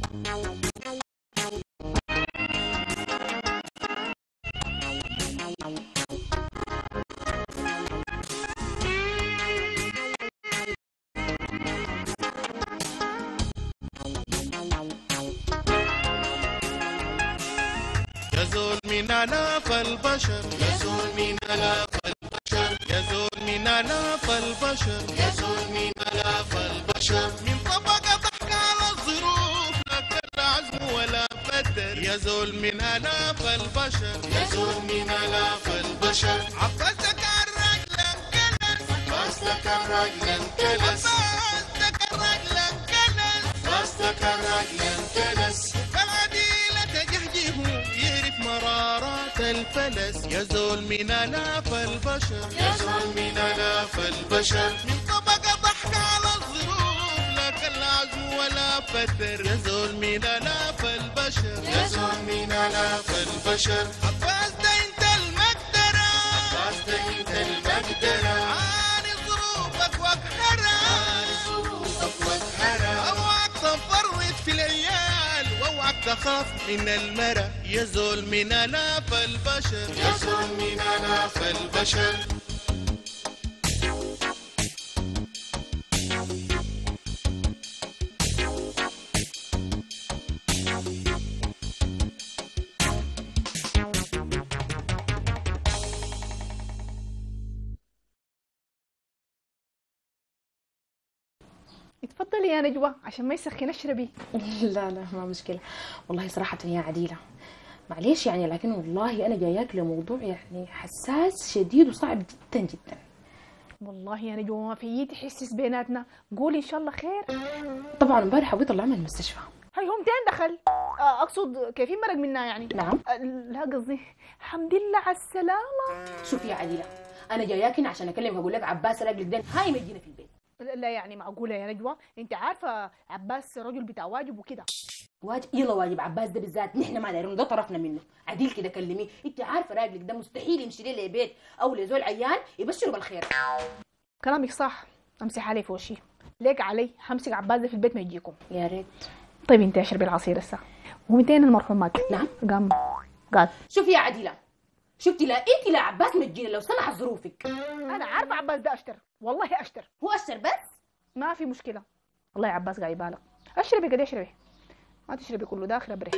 يزول من آلاف البشر، يزول من آلاف البشر، يزول من آلاف البشر، يزول من آلاف البشر، من طبقة ضحك على الظروف لا كل عزم ولا فتر. يزول من آلاف البشر، يزول من آلاف البشر. عفزك الرجل انكنس، عفزك الرجل انكنس، عفزك الرجل انكنس، عفزك الرجل انكنس. مرارات الفلس. يزول من آلاف البشر، يزول من آلاف البشر، من طبقة ضحك على الظروف لا كالعزم ولا فتر. يزول من آلاف البشر، يزول من آلاف البشر. عباس ده انت المقدرة، عباس ده انت المقدرة، عاني ظروفك واقهرها، عاني ظروفك واقهرها. اوعك تفرط في العيال واوعك تخاف من المرأة. يزول من آلاف البشر، يزول من آلاف البشر. اتفضلي يا نجوى عشان ما يسخن اشربي. لا لا ما مشكلة والله صراحة يا عديلة، معليش يعني، لكن والله أنا جاياك لموضوع يعني حساس شديد وصعب جدا جدا. والله يا نجوى ما في تحسس بيناتنا، قولي ان شاء الله خير. طبعا امبارح ابوي طلعنا من المستشفى. هاي هم تين دخل؟ اقصد كيفين مرق منا يعني؟ نعم. لا قصدي الحمد لله على السلامة. شوفي يا عديلة أنا جاياك هنا عشان أكلمك أقول لك عباس راجل جدا هاي مدينا في البيت. لا يعني معقولة يا نجوى؟ انت عارفة عباس رجل بتاع واجب وكده. واجب؟ يلا واجب عباس ده بالذات نحن ما دايرين، ده طرفنا منه. عديل كده كلميه، انت عارفه راجلك ده مستحيل يمشي لي لبيت او لزول عيان يبشره بالخير. كلامك صح، امسح علي في وشي، ليك علي همسك عباس ده في البيت ما يجيكم. يا ريت. طيب انت اشربي العصير هسه. ومتين المرحومات؟ نعم قال شوفي يا عديلة، شفتي لا انت لا عباس مجينا لو سمحت ظروفك. انا عارفه عباس ده اشتر، والله اشتر. هو اشتر بس ما في مشكله. والله يا عباس قاعد بالك. اشربي قد اشربي، ما تشربي كله داخل ابري.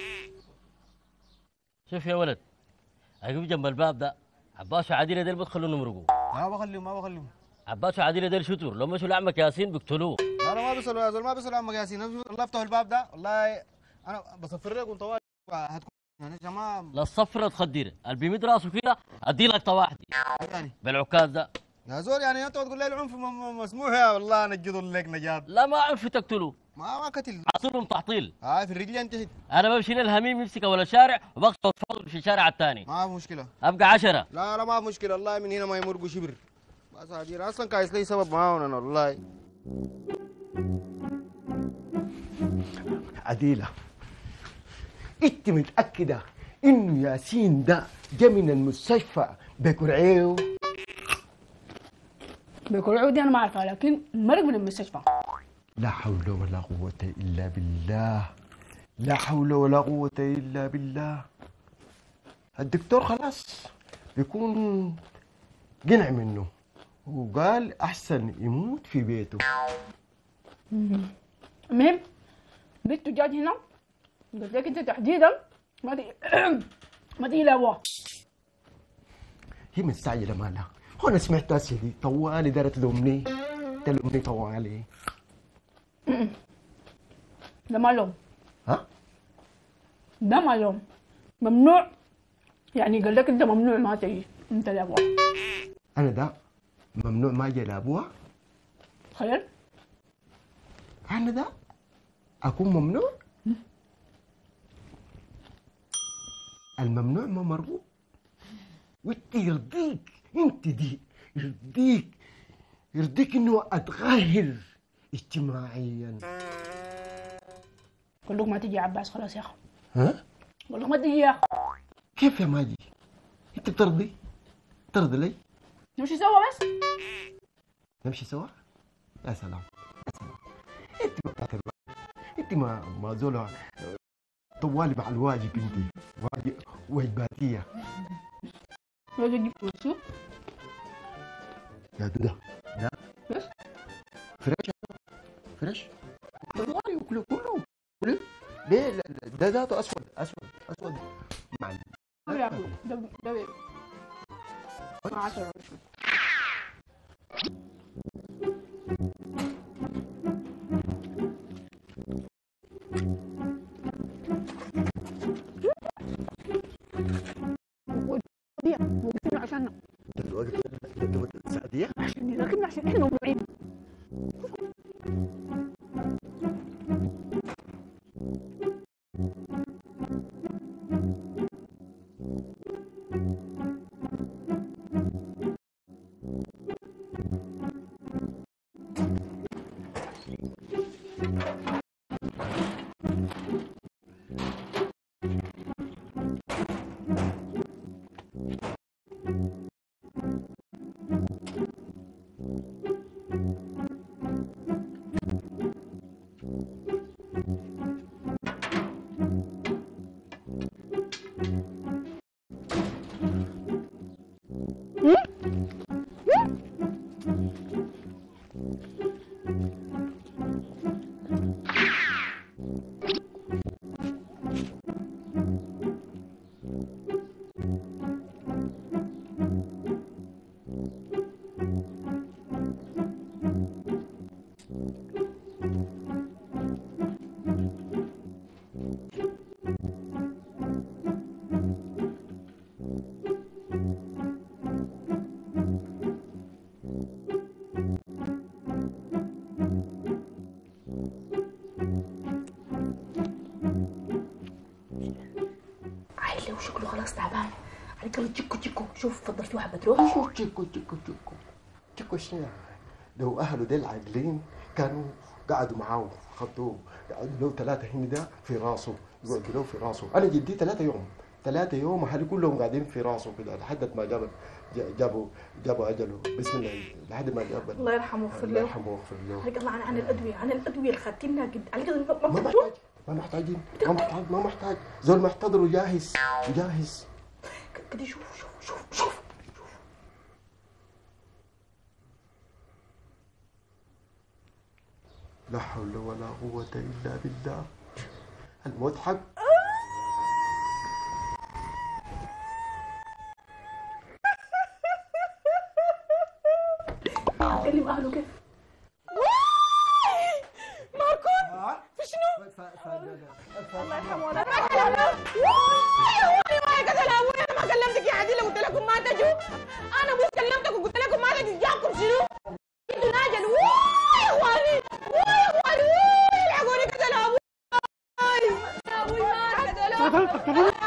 شوف يا ولد، اقف جنب الباب ده. عباس وعديله ديل بتخلوا نمرقوا. ما بخليهم. عباس وعديله ديل شتور لو مشوا لعمك ياسين بيقتلوه. لا ما بيصلوا يا زول، ما بيصلوا عمك ياسين. الله يفتح الباب ده والله انا بصفر لك وانت هتكون يعني تمام. لا الصفرة تخدير اللي بيمد راسه كده ادي لك طواحدي يعني بالعكاز ده يا زول، يعني انت تقول لي العنف مسموح يا والله نجد لك نجاد. لا ما عنف تقتلوه، ما قتل، عطلهم تعطيل. في الرجل انت. انا بمشي للهميم يمسك ولا شارع وبقصد الفاضل في الشارع الثاني. ما في مشكله، ابقى 10. لا ما في مشكله والله، من هنا ما يمرقوا شبر. بس هدير اصلا كايس لي سبب معاون انا والله. عديلة انت متأكدة انه ياسين ده جا من المستشفى بكرعيو؟ بكرعيو دي انا ما اعرفها، لكن مرق من المستشفى. لا حول ولا قوة الا بالله، لا حول ولا قوة الا بالله. الدكتور خلاص بيكون قنع منه وقال احسن يموت في بيته. المهم بنته جات هنا قلت لك انت تحديدا ما تيجي لابوها. هي مستعجلة مالها؟ هو انا سمعت اسيا دي طوالي دارت تلومني طوالي. ده ما لوم. ها؟ ده ما لوم، ممنوع يعني. قال لك انت ممنوع ما تجي انت لابوها. انا ده ممنوع ما اجي لابوها؟ تخيل انا ده اكون ممنوع؟ الممنوع ما مرغوب. وانت يرضيك، انت دي يرضيك انه اتغير اجتماعيا. قول لك ما تجي يا عباس خلاص يا اخي. ها؟ قول لك ما تجي يا اخي. كيف يا ماجي؟ انت بترضي لي؟ نمشي سوا بس. نمشي سوا؟ يا سلام يا سلام. انت انت ما زول طوالي مع الواجب انت واجباتيه. لو جبت شو؟ يا ده بس فريش فريش طوالي وكله كله ليه؟ ده ذاته اسود مع ما بياكلوا ده 10. موقفين عشاننا الوقت السعديه لكن عشان احنا موضوعين. عيلي وشكله خلاص تعبان عليك. الله تشكو شوف فضل في واحد بتروح. شو تشكو شنو؟ لو اهله ديل عاقلين كانوا قعدوا معاه خطوه، قعدوا له 3 هنا ده في راسه، يقعدوا له في راسه. انا جدي 3 يوم اهلي كلهم قاعدين في راسه كده لحد ما جابوا اجله. بسم الله لحد ما جاب. الله يرحمه ويغفر له. الله يرحمه ويغفر له. عليك الله عن الادويه اللي خدتينها قد عليك ما محتاجين ما محتاج زول محتضر وجاهز كده. شوف لا حول ولا قوة إلا بالله. الموت حق. كلم اهله كيف؟ ماركون في شنو؟ الله يرحمه. انا ما قتل ابوي. انا ما كلمتك يا عديله قلت لكم ما تجوا. انا بس كلمتك وقلت لكم ما تجوا. جاكم شنو؟ انتوا ناجل. يا اخواني الحقوني قتل ابوي. ابوي ما قتل ابوي.